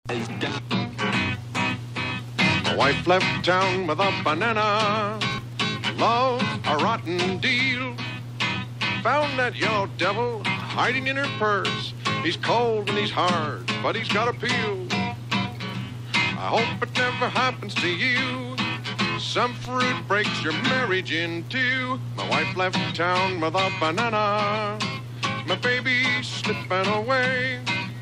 My wife left town with a banana. Love's a rotten deal. Found that yellow devil hiding in her purse. He's cold and he's hard, but he's got appeal. I hope it never happens to you. Some fruit breaks your marriage in two. My wife left town with a banana. My baby's slipping away.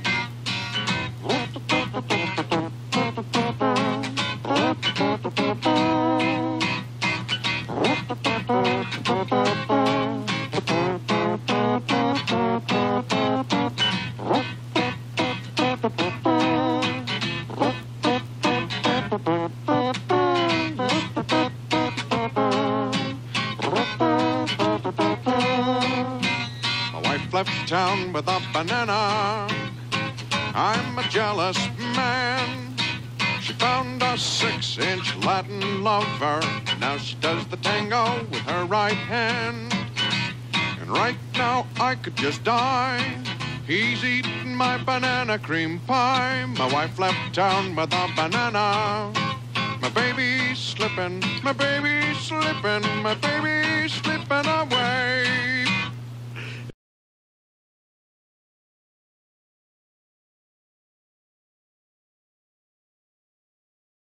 Left town with a banana. I'm a jealous man. She found a 6-inch Latin lover. Now she does the tango with her right hand. And right now I could just die. He's eating my banana cream pie. My wife left town with a banana. My baby's slipping, my baby's slipping, my baby's slipping away.